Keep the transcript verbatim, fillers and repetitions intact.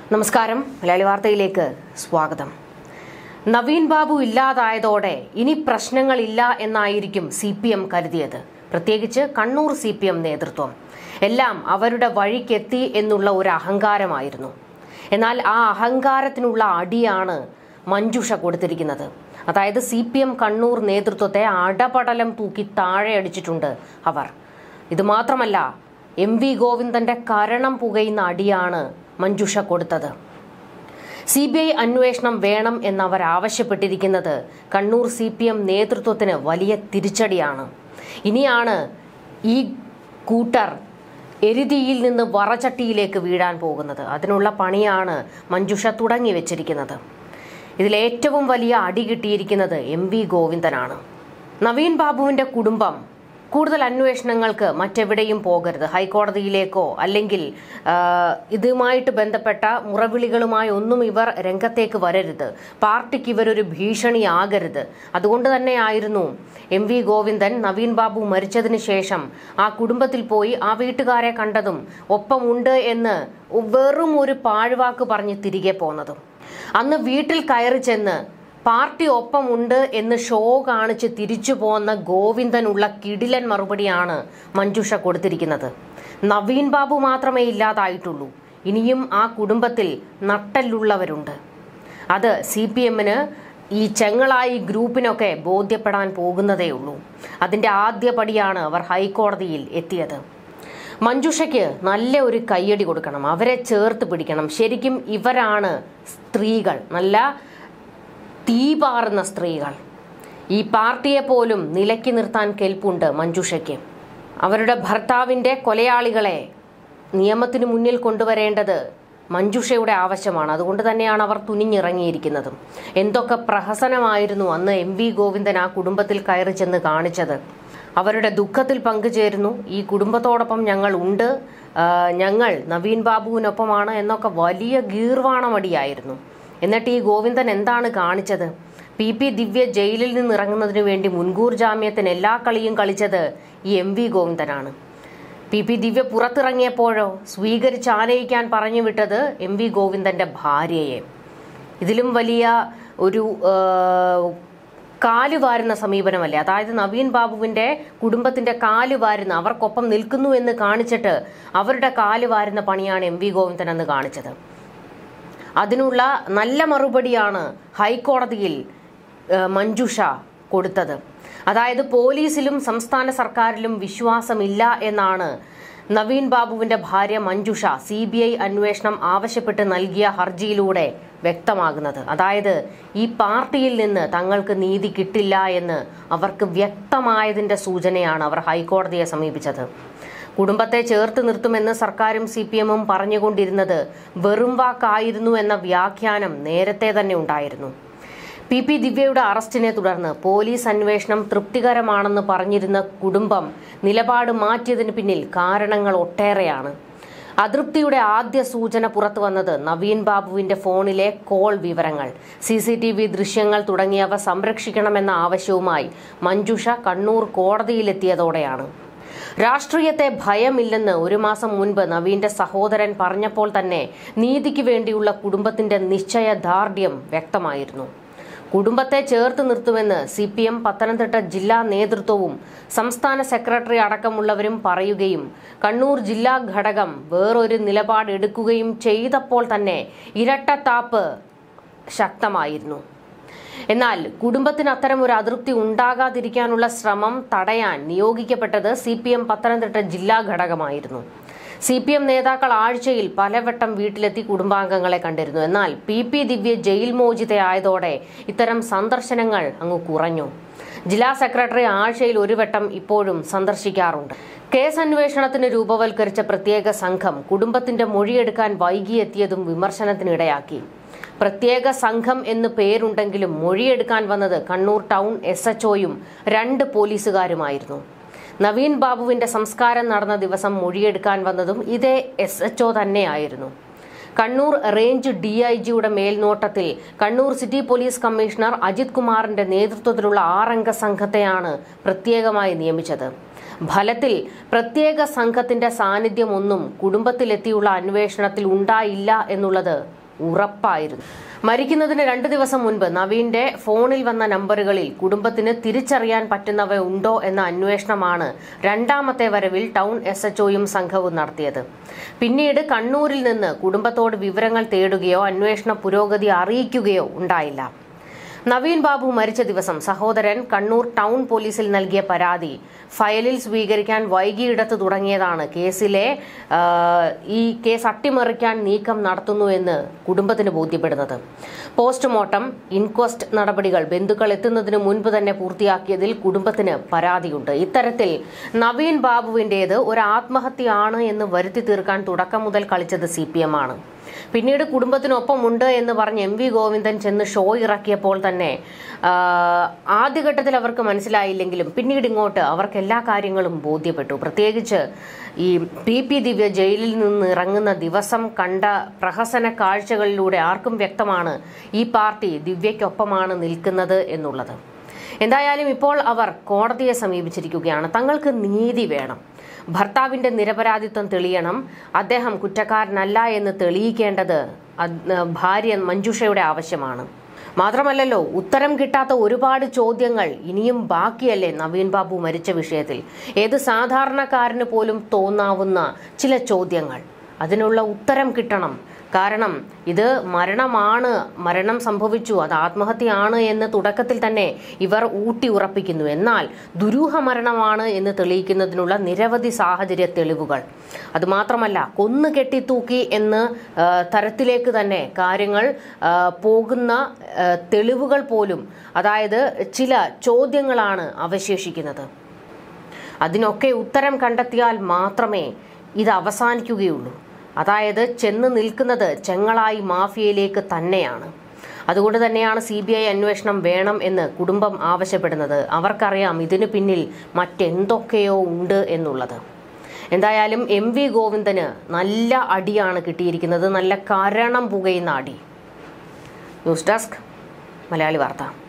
നമസ്കാരം, മലയാളി വാർത്തയിലേക്ക് സ്വാഗതം. നവീൻ ബാബു ഇല്ലാതായതോടെ ഇനി പ്രശ്നങ്ങളില്ല എന്നായിരിക്കും സി പി എം കരുതിയത്. പ്രത്യേകിച്ച് കണ്ണൂർ സി പി എം നേതൃത്വം എല്ലാം അവരുടെ വഴിക്കെത്തി എന്നുള്ള ഒരു അഹങ്കാരമായിരുന്നു. എന്നാൽ ആ അഹങ്കാരത്തിനുള്ള അടിയാണ് മഞ്ജുഷ കൊടുത്തിരിക്കുന്നത്. അതായത് സി പി എം കണ്ണൂർ നേതൃത്വത്തെ അടപടലം തൂക്കി താഴെ അടിച്ചിട്ടുണ്ട് അവർ. ഇത് മാത്രമല്ല, എം വി ഗോവിന്ദന്റെ കരണം പുകയുന്ന അടിയാണ് മഞ്ജുഷ കൊടുത്തത്. സി ബി ഐ അന്വേഷണം വേണം എന്നവർ ആവശ്യപ്പെട്ടിരിക്കുന്നത് കണ്ണൂർ സി പി എം നേതൃത്വത്തിന് വലിയ തിരിച്ചടിയാണ്. ഇനിയാണ് ഈ കൂട്ടർ എരുതിയിൽ നിന്ന് വറചട്ടിയിലേക്ക് വീഴാൻ പോകുന്നത്. അതിനുള്ള പണിയാണ് മഞ്ജുഷ തുടങ്ങി വെച്ചിരിക്കുന്നത്. ഇതിലേറ്റവും വലിയ അടി കിട്ടിയിരിക്കുന്നത് എം വി ഗോവിന്ദനാണ്. നവീൻ ബാബുവിന്റെ കുടുംബം കൂടുതൽ അന്വേഷണങ്ങൾക്ക് മറ്റെവിടെയും പോകരുത്, ഹൈക്കോടതിയിലേക്കോ അല്ലെങ്കിൽ ഇതുമായിട്ട് ബന്ധപ്പെട്ട മുറവിളികളുമായി ഒന്നും ഇവർ രംഗത്തേക്ക് വരരുത്, പാർട്ടിക്ക് ഇവരൊരു ഭീഷണിയാകരുത്. അതുകൊണ്ട് തന്നെയായിരുന്നു എം വി ഗോവിന്ദൻ നവീൻ ബാബു മരിച്ചതിന് ശേഷം ആ കുടുംബത്തിൽ പോയി ആ വീട്ടുകാരെ കണ്ടതും ഒപ്പമുണ്ട് എന്ന് വെറും ഒരു പാഴ്വാക്ക് പറഞ്ഞ് തിരികെ പോന്നതും. അന്ന് വീട്ടിൽ കയറി ചെന്ന് പാർട്ടി ഒപ്പമുണ്ട് എന്ന് ഷോ കാണിച്ച് തിരിച്ചു പോന്ന ഗോവിന്ദനുള്ള കിടിലൻ മറുപടിയാണ് മഞ്ജുഷ കൊടുത്തിരിക്കുന്നത്. നവീൻ ബാബു മാത്രമേ ഇല്ലാതായിട്ടുള്ളൂ, ഇനിയും ആ കുടുംബത്തിൽ നട്ടെല്ലുള്ളവരുണ്ട്. അത് സി പി എമ്മിന് ഈ ചെങ്ങളായി ഗ്രൂപ്പിനൊക്കെ ബോധ്യപ്പെടാൻ പോകുന്നതേ ഉള്ളൂ. അതിന്റെ ആദ്യ പടിയാണ് അവർ ഹൈക്കോടതിയിൽ എത്തിയത്. മഞ്ജുഷയ്ക്ക് നല്ല ഒരു കയ്യടി കൊടുക്കണം, അവരെ ചേർത്ത് പിടിക്കണം. ശരിക്കും ഇവരാണ് സ്ത്രീകൾ, നല്ല തീ പാറുന്ന സ്ത്രീകൾ. ഈ പാർട്ടിയെ പോലും നിലയ്ക്ക് നിർത്താൻ കെൽപ്പുണ്ട് മഞ്ജുഷയ്ക്ക്. അവരുടെ ഭർത്താവിന്റെ കൊലയാളികളെ നിയമത്തിന് മുന്നിൽ കൊണ്ടുവരേണ്ടത് മഞ്ജുഷയുടെ ആവശ്യമാണ്. അതുകൊണ്ട് തന്നെയാണ് അവർ തുനിഞ്ഞിറങ്ങിയിരിക്കുന്നതും. എന്തൊക്കെ പ്രഹസനമായിരുന്നു അന്ന് എം വി ഗോവിന്ദൻ ആ കുടുംബത്തിൽ കയറി ചെന്ന് കാണിച്ചത്. അവരുടെ ദുഃഖത്തിൽ പങ്കുചേരുന്നു, ഈ കുടുംബത്തോടൊപ്പം ഞങ്ങൾ ഉണ്ട്, ഞങ്ങൾ നവീൻ ബാബുവിനൊപ്പമാണ് എന്നൊക്കെ വലിയ ഗീർവാണമടിയായിരുന്നു. എന്നിട്ട് ഈ ഗോവിന്ദൻ എന്താണ് കാണിച്ചത്? പി പി ദിവ്യ ജയിലിൽ നിന്ന് ഇറങ്ങുന്നതിന് വേണ്ടി മുൻകൂർ ജാമ്യത്തിന് എല്ലാ കളിയും കളിച്ചത് ഈ എം വി ഗോവിന്ദനാണ്. പി പി ദിവ്യ പുറത്തിറങ്ങിയപ്പോഴോ സ്വീകരിച്ച് ആനയിക്കാൻ പറഞ്ഞു വിട്ടത് എം വി ഗോവിന്ദന്റെ ഭാര്യയെ. ഇതിലും വലിയ ഒരു കാലുവാരുന്ന സമീപനമല്ലേ? അതായത് നവീൻ ബാബുവിന്റെ കുടുംബത്തിന്റെ കാലുവാരുന്ന, അവർക്കൊപ്പം നിൽക്കുന്നു എന്ന് കാണിച്ചിട്ട് അവരുടെ കാലുവാരുന്ന പണിയാണ് എം വി ഗോവിന്ദൻ എന്ന് കാണിച്ചത്. അതിനുള്ള നല്ല മറുപടിയാണ് ഹൈക്കോടതിയിൽ മഞ്ജുഷ കൊടുത്തത്. അതായത് പോലീസിലും സംസ്ഥാന സർക്കാരിലും വിശ്വാസമില്ല എന്നാണ് നവീൻ ബാബുവിന്റെ ഭാര്യ മഞ്ജുഷ സി ബി ഐ അന്വേഷണം ആവശ്യപ്പെട്ട് നൽകിയ ഹർജിയിലൂടെ വ്യക്തമാകുന്നത്. അതായത് ഈ പാർട്ടിയിൽ നിന്ന് തങ്ങൾക്ക് നീതി കിട്ടില്ല എന്ന് അവർക്ക് വ്യക്തമായതിന്റെ സൂചനയാണ് അവർ ഹൈക്കോടതിയെ സമീപിച്ചത്. കുടുംബത്തെ ചേർത്ത് നിർത്തുമെന്ന് സർക്കാരും സി പി എമ്മും പറഞ്ഞുകൊണ്ടിരുന്നത് വെറും വാക്കായിരുന്നു എന്ന വ്യാഖ്യാനം നേരത്തെ തന്നെ ഉണ്ടായിരുന്നു. പി പി ദിവ്യയുടെ അറസ്റ്റിനെ തുടർന്ന് പോലീസ് അന്വേഷണം തൃപ്തികരമാണെന്ന് പറഞ്ഞിരുന്ന കുടുംബം നിലപാട് മാറ്റിയതിന് പിന്നിൽ കാരണങ്ങൾ ഒട്ടേറെയാണ്. അതൃപ്തിയുടെ ആദ്യ സൂചന പുറത്തു വന്നത് നവീൻ ബാബുവിന്റെ ഫോണിലെ കോൾ വിവരങ്ങൾ, സി സി ടി വി ദൃശ്യങ്ങൾ തുടങ്ങിയവ സംരക്ഷിക്കണമെന്ന ആവശ്യവുമായി മഞ്ജുഷ കണ്ണൂർ കോടതിയിലെത്തിയതോടെയാണ്. രാഷ്ട്രീയത്തെ ഭയമില്ലെന്ന് ഒരു മാസം മുൻപ് നവീന്റെ സഹോദരൻ പറഞ്ഞപ്പോൾ തന്നെ നീതിക്ക് വേണ്ടിയുള്ള കുടുംബത്തിന്റെ നിശ്ചയദാർഢ്യം വ്യക്തമായിരുന്നു. കുടുംബത്തെ ചേർത്ത് നിർത്തുമെന്ന് സി പി എം പത്തനംതിട്ട ജില്ലാ നേതൃത്വവും സംസ്ഥാന സെക്രട്ടറി അടക്കമുള്ളവരും പറയുകയും കണ്ണൂർ ജില്ലാ ഘടകം വേറൊരു നിലപാടെടുക്കുകയും ചെയ്തപ്പോൾ തന്നെ ഇരട്ടത്താപ്പ് ശക്തമായിരുന്നു. എന്നാൽ കുടുംബത്തിന് അത്തരം ഒരു അതൃപ്തി ഉണ്ടാകാതിരിക്കാനുള്ള ശ്രമം തടയാൻ നിയോഗിക്കപ്പെട്ടത് സി പി എം പത്തനംതിട്ട ജില്ലാ ഘടകമായിരുന്നു. സി പി എം നേതാക്കൾ ആഴ്ചയിൽ പലവട്ടം വീട്ടിലെത്തി കുടുംബാംഗങ്ങളെ കണ്ടിരുന്നു. എന്നാൽ പി പി ദിവ്യ ജയിൽ മോചിതയായതോടെ ഇത്തരം സന്ദർശനങ്ങൾ അങ്ങ് കുറഞ്ഞു. ജില്ലാ സെക്രട്ടറി ആഴ്ചയിൽ ഒരു വട്ടം ഇപ്പോഴും സന്ദർശിക്കാറുണ്ട്. കേസ് അന്വേഷണത്തിന് രൂപവൽക്കരിച്ച പ്രത്യേക സംഘം കുടുംബത്തിന്റെ മൊഴിയെടുക്കാൻ വൈകിയെത്തിയതും വിമർശനത്തിനിടയാക്കി. പ്രത്യേക സംഘം എന്ന് പേരുണ്ടെങ്കിലും മൊഴിയെടുക്കാൻ വന്നത് കണ്ണൂർ ടൗൺ എസ് എച്ച് ഒയും രണ്ട് പോലീസുകാരുമായിരുന്നു. നവീൻ ബാബുവിന്റെ സംസ്കാരം നടന്ന ദിവസം മൊഴിയെടുക്കാൻ വന്നതും ഇതേ എസ് എച്ച് ഒ തന്നെയായിരുന്നു. കണ്ണൂർ റേഞ്ച് ഡി ഐ ജിയുടെ മേൽനോട്ടത്തിൽ Kannur city police commissioner Ajith കുമാറിന്റെ നേതൃത്വത്തിലുള്ള ആറംഗ സംഘത്തെയാണ് പ്രത്യേകമായി നിയമിച്ചത്. ഫലത്തിൽ പ്രത്യേക സംഘത്തിന്റെ സാന്നിധ്യമൊന്നും കുടുംബത്തിലെത്തിയുള്ള അന്വേഷണത്തിൽ ഉണ്ടായില്ല എന്നുള്ളത് ഉറപ്പായിരുന്നു. മരിക്കുന്നതിന് രണ്ട് ദിവസം മുൻപ് നവീന്റെ ഫോണിൽ വന്ന നമ്പറുകളിൽ കുടുംബത്തിന് തിരിച്ചറിയാൻ പറ്റുന്നവ ഉണ്ടോ എന്ന അന്വേഷണമാണ് രണ്ടാമത്തെ വരവിൽ ടൗൺ എസ് എച്ച് ഒയും സംഘവും നടത്തിയത്. പിന്നീട് കണ്ണൂരിൽ നിന്ന് കുടുംബത്തോട് വിവരങ്ങൾ തേടുകയോ അന്വേഷണ പുരോഗതി അറിയിക്കുകയോ ഉണ്ടായില്ല. നവീൻ ബാബു മരിച്ച ദിവസം സഹോദരൻ കണ്ണൂർ ടൗൺ പോലീസിൽ നൽകിയ പരാതി ഫയലിൽ സ്വീകരിക്കാൻ വൈകിയിടത്ത് തുടങ്ങിയതാണ് കേസിലെ ഈ കേസ് അട്ടിമറിക്കാൻ നീക്കം നടത്തുന്നു എന്ന് കുടുംബത്തിന് ബോധ്യപ്പെടുന്നത്. പോസ്റ്റ്മോർട്ടം, ഇൻക്വസ്റ്റ് നടപടികൾ ബന്ധുക്കൾ എത്തുന്നതിന് മുൻപ് തന്നെ പൂർത്തിയാക്കിയതിൽ കുടുംബത്തിന് പരാതിയുണ്ട്. ഇത്തരത്തിൽ നവീൻ ബാബുവിന്റേത് ഒരു ആത്മഹത്യയാണ് എന്ന് വരുത്തി തീർക്കാൻ തുടക്കം മുതൽ കളിച്ചത് സി പി എം ആണ്. പിന്നീട് കുടുംബത്തിനൊപ്പമുണ്ട് എന്ന് പറഞ്ഞ് എം വി ഗോവിന്ദൻ ചെന്ന് ഷോ ഇറക്കിയപ്പോൾ തന്നെ ആദ്യഘട്ടത്തിൽ അവർക്ക് മനസ്സിലായില്ലെങ്കിലും പിന്നീട് ഇങ്ങോട്ട് അവർക്ക് എല്ലാ കാര്യങ്ങളും ബോധ്യപ്പെട്ടു. പ്രത്യേകിച്ച് ഈ പി പി ദിവ്യ ജയിലിൽ നിന്ന് ഇറങ്ങുന്ന ദിവസം കണ്ട പ്രഹസന കാഴ്ചകളിലൂടെ ആർക്കും വ്യക്തമാണ് ഈ പാർട്ടി ദിവ്യയ്ക്കൊപ്പമാണ് നിൽക്കുന്നത് എന്നുള്ളത്. എന്തായാലും ഇപ്പോൾ അവർ കോടതിയെ സമീപിച്ചിരിക്കുകയാണ്. തങ്ങൾക്ക് നീതി വേണം, ഭർത്താവിന്റെ നിരപരാധിത്വം തെളിയണം, അദ്ദേഹം കുറ്റക്കാരനല്ല എന്ന് തെളിയിക്കേണ്ടത് ഭാര്യ മഞ്ജുഷയുടെ ആവശ്യമാണ്. മാത്രമല്ലല്ലോ, ഉത്തരം കിട്ടാത്ത ഒരുപാട് ചോദ്യങ്ങൾ ഇനിയും ബാക്കിയല്ലേ നവീൻ ബാബു മരിച്ച വിഷയത്തിൽ. ഏത് സാധാരണക്കാരന് പോലും തോന്നാവുന്ന ചില ചോദ്യങ്ങൾ, അതിനുള്ള ഉത്തരം കിട്ടണം. കാരണം ഇത് മരണമാണ്, മരണം സംഭവിച്ചു, അത് ആത്മഹത്യയാണ് എന്ന് തുടക്കത്തിൽ തന്നെ ഇവർ ഊട്ടി ഉറപ്പിക്കുന്നു. എന്നാൽ ദുരൂഹ മരണമാണ് എന്ന് തെളിയിക്കുന്നതിനുള്ള നിരവധി സാഹചര്യ തെളിവുകൾ, അതുമാത്രമല്ല കൊന്നു കെട്ടിത്തൂക്കി എന്ന് തരത്തിലേക്ക് തന്നെ കാര്യങ്ങൾ പോകുന്ന തെളിവുകൾ പോലും, അതായത് ചില ചോദ്യങ്ങളാണ് അവശേഷിക്കുന്നത്. അതിനൊക്കെ ഉത്തരം കണ്ടെത്തിയാൽ മാത്രമേ ഇത് അവസാനിക്കുകയുള്ളൂ. അതായത് ചെന്ന് നിൽക്കുന്നത് ചെങ്ങളായി മാഫിയയിലേക്ക് തന്നെയാണ്. അതുകൊണ്ട് തന്നെയാണ് സി ബി ഐ അന്വേഷണം വേണം എന്ന് കുടുംബം ആവശ്യപ്പെടുന്നത്. അവർക്കറിയാം ഇതിന് പിന്നിൽ മറ്റെന്തൊക്കെയോ ഉണ്ട് എന്നുള്ളത്. എന്തായാലും എം വി ഗോവിന്ദന് നല്ല അടിയാണ് കിട്ടിയിരിക്കുന്നത്, നല്ല കാരണം പുകയുന്ന അടി. ന്യൂസ് ഡെസ്ക് മലയാളി വാർത്ത.